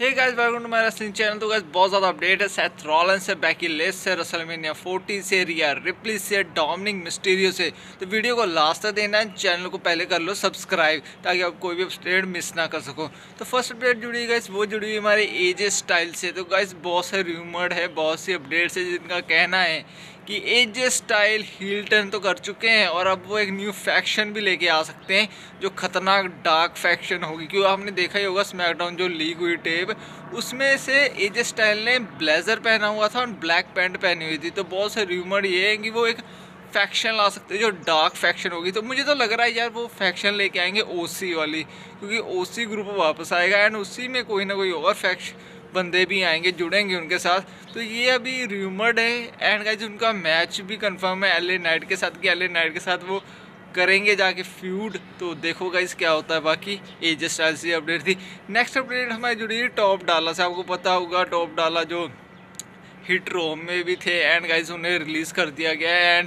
Hey guys welcome to my wrestling channel. तो guys बहुत ज़्यादा अपडेट है। सेथ रॉलिंस से, बेकी लिंच से, रेसलमेनिया 40 से, रिया रिप्ली से, डोमिनिक मिस्टीरियो से। तो वीडियो को लास्ट तक देना है, चैनल को पहले कर लो सब्सक्राइब ताकि आप कोई भी अपडेट मिस ना कर सको। तो फर्स्ट अपडेट जुड़ी गाइस, वो जुड़ी हुई हमारे एजे स्टाइल से। तो गाइस बहुत से रूमर्ड है, बहुत सी अपडेट्स है जिनका कहना है कि एजे स्टाइल हील टर्न तो कर चुके हैं और अब वो एक न्यू फैक्शन भी लेके आ सकते हैं जो खतरनाक डार्क फैक्शन होगी। क्योंकि आपने देखा ही होगा स्मैकडाउन जो लीक हुई टेप, उसमें से एजे स्टाइल ने ब्लेजर पहना हुआ था और ब्लैक पैंट पहनी हुई थी। तो बहुत से रूमर ये है कि वो एक फैक्शन ला सकते हैं जो डार्क फैक्शन होगी। तो मुझे तो लग रहा है यार वो फैक्शन लेके आएंगे ओसी वाली, क्योंकि ओसी ग्रुप वापस आएगा एंड उसी में कोई ना कोई और फैक्शन बंदे भी आएंगे, जुड़ेंगे उनके साथ। तो ये अभी रूमर्ड है एंड गाइस उनका मैच भी कंफर्म है एलए नाइट के साथ कि एलए नाइट के साथ वो करेंगे जाके फ्यूड। तो देखो गाइस क्या होता है। बाकी एजे स्टाइल से अपडेट थी। नेक्स्ट अपडेट हमारी जुड़ी है टॉप डाला से। आपको पता होगा टॉप डाला जो हिट रोम में भी थे एंड गाइस उन्हें रिलीज़ कर दिया गया एंड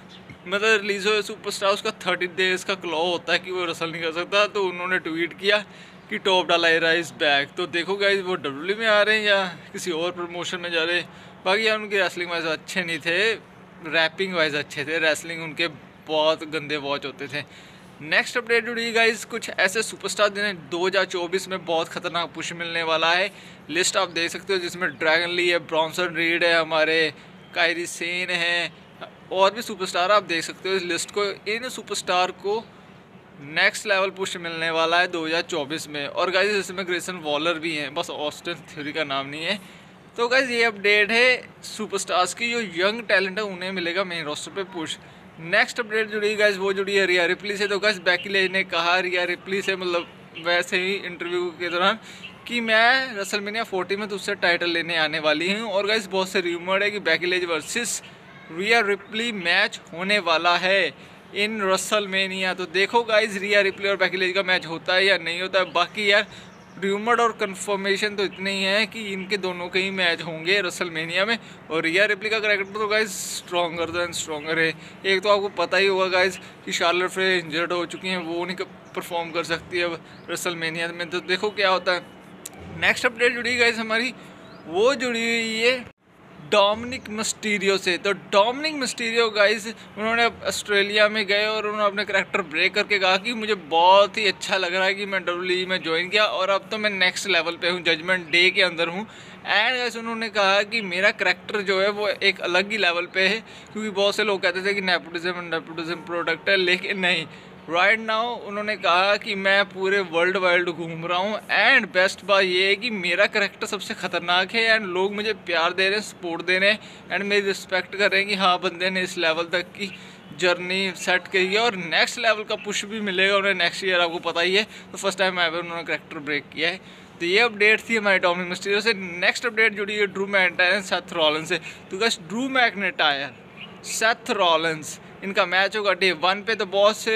मतलब रिलीज़ हुए सुपरस्टार उसका 30 डेज का क्लॉ होता है कि वो रसल नहीं कर सकता। तो उन्होंने ट्वीट किया कि टॉप डाला एरा इज बैक। तो देखो गाइस वो डब्ल्यू में आ रहे हैं या किसी और प्रमोशन में जा रहे हैं। बाकी यार उनके रेसलिंग वाइज अच्छे नहीं थे, रैपिंग वाइज अच्छे थे, रेसलिंग उनके बहुत गंदे वॉच होते थे। नेक्स्ट अपडेट जुड़ी गाइस कुछ ऐसे सुपरस्टार जिन्हें 2024 में बहुत खतरनाक पुश मिलने वाला है। लिस्ट आप देख सकते हो जिसमें ड्रैगन ली है, ब्रॉन्सन रीड है, हमारे कायरी सेन है और भी सुपरस्टार आप देख सकते हो इस लिस्ट को। इन सुपरस्टार को नेक्स्ट लेवल पुश मिलने वाला है 2024 में। और गाइस इसमें ग्रेसन वॉलर भी हैं, बस ऑस्टिन थ्योरी का नाम नहीं है। तो गाइस ये अपडेट है सुपरस्टार्स की, जो यंग टैलेंट है उन्हें मिलेगा मेन रोस्टर पे पुश। नेक्स्ट अपडेट जुड़ी गाइस वो जुड़ी है रिया रिप्ली से। तो गाइस बेकी लिंच ने कहा रिया रिप्ली से, मतलब वैसे ही इंटरव्यू के दौरान, कि मैं रेसलमेनिया 40 में तुझसे टाइटल लेने आने वाली हूँ। और गाइस बहुत से रूमर है कि Becky Lynch versus Rhea Ripley match होने वाला है इन रेसलमेनिया। तो देखो गाइस रिया रिप्ली और बेकी लिंच का मैच होता है या नहीं होता है। बाकी यार रूमर्ड और कंफर्मेशन तो इतने ही है कि इनके दोनों के ही मैच होंगे रेसलमेनिया में। और रिया रिप्ली का कैरेक्टर तो गाइस स्ट्रॉन्गर देन स्ट्रॉन्गर है। एक तो आपको पता ही होगा गाइस कि शार्लेट फ्लेयर इंजर्ड हो चुकी हैं, वो नहीं परफॉर्म कर सकती है अब रेसलमेनिया में। तो देखो क्या होता है। नेक्स्ट अपडेट जुड़ी गाइस हमारी, वो जुड़ी हुई है डोमिनिक मिस्टीरियो से। तो डोमिनिक मिस्टीरियो गाइस उन्होंने ऑस्ट्रेलिया में गए और उन्होंने अपने करैक्टर ब्रेक करके कहा कि मुझे बहुत ही अच्छा लग रहा है कि मैं डब्ल्यूडब्ल्यूई में ज्वाइन किया और अब तो मैं नेक्स्ट लेवल पे हूँ, जजमेंट डे के अंदर हूँ। एंड गाइस उन्होंने कहा कि मेरा करैक्टर जो है वो एक अलग ही लेवल पे है, क्योंकि बहुत से लोग कहते थे कि नेपोटिज्म प्रोडक्ट है, लेकिन नहीं। राइट नाउ उन्होंने कहा कि मैं पूरे वर्ल्ड वाइड घूम रहा हूँ एंड बेस्ट बात ये है कि मेरा करैक्टर सबसे ख़तरनाक है एंड लोग मुझे प्यार दे रहे हैं, सपोर्ट दे रहे हैं एंड मेरी रिस्पेक्ट कर रहे हैं कि हाँ बंदे ने इस लेवल तक की जर्नी सेट करी है और नेक्स्ट लेवल का पुश भी मिलेगा उन्हें नेक्स्ट ईयर, आपको पता ही है। तो फर्स्ट टाइम एवर उन्होंने करैक्टर ब्रेक किया है। तो ये अपडेट थी हमारे डोमिनिक मिस्टीरियो से। नेक्स्ट अपडेट जुड़ी है Drew McIntyre and Seth Rollins से। तो बस ड्रू मैकइंटायर सेथ रॉलिंस इनका मैच होगा डे 1 पे। तो बहुत से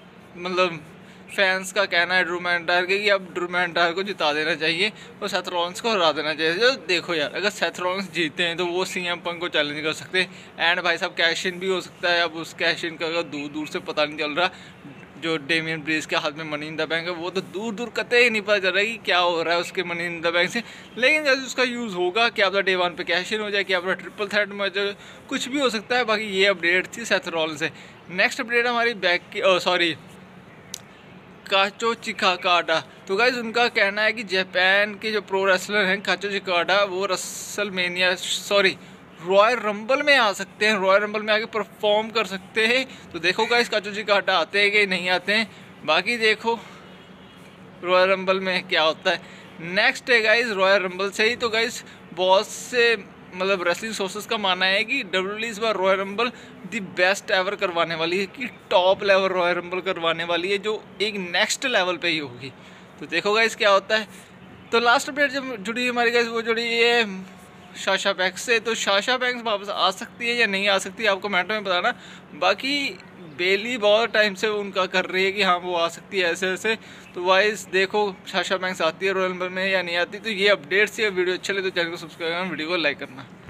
मतलब फैंस का कहना है ड्रू मैकइंटायर के कि अब ड्रू मैकइंटायर को जिता देना चाहिए और सेथ रॉलिंस को हरा देना चाहिए। जो देखो यार अगर सेथ रॉलिंस जीते हैं तो वो सीएम पंक को चैलेंज कर सकते हैं एंड भाई साहब कैश इन भी हो सकता है। अब उस कैश इन का अगर दूर दूर से पता नहीं चल रहा, जो डेमियन ब्रीज के हाथ में मनी इन द बैंक है वो तो दूर दूर कतई नहीं पता चल रहा है कि क्या हो रहा है उसके मनी इन द बैंक से। लेकिन जैसे उसका यूज़ होगा क्या पता डे 1 पे कैश इन हो जाए, क्या पता ट्रिपल थ्रेट में हो जाए, कुछ भी हो सकता है। बाकी ये अपडेट थी सेथ रॉलिंस से। नेक्स्ट अपडेट हमारी बैक की काचो चिकाडा। तो गाइज उनका कहना है कि जापान के जो प्रो रेसलर हैं काचो चिकाडा वो रेसलमेनिया रॉयल रंबल में आ सकते हैं, रॉयल रंबल में आके परफॉर्म कर सकते हैं। तो देखो गाइस काचो चिकाडा आते हैं कि नहीं आते हैं, बाकी देखो रॉयल रंबल में क्या होता है। नेक्स्ट है गाइस रॉयल रंबल से ही। तो गाइस बहुत से मतलब रेसलिंग सोर्सेस का मानना है कि डब्ल्यूडब्ल्यूई इस बार Royal Rumble the best ever करवाने वाली है, कि टॉप लेवल रॉयल रंबल करवाने वाली है जो एक नेक्स्ट लेवल पे ही होगी। तो देखो गाइस क्या होता है। तो लास्ट अपडेट जब जुड़ी हमारी गाइस वो जुड़ी है साशा बैंक्स से। तो साशा बैंक्स वापस आ सकती है या नहीं आ सकती है आपको कमेंट में बताना। बाकी बेली बहुत टाइम से उनका कर रही है कि हाँ वो आ सकती है ऐसे ऐसे। तो वाइस देखो साशा बैंक्स आती है रॉयल रंबल में या नहीं आती। तो ये अपडेट्स है। वीडियो अच्छा लगे तो चैनल को सब्सक्राइब करना, वीडियो को लाइक करना।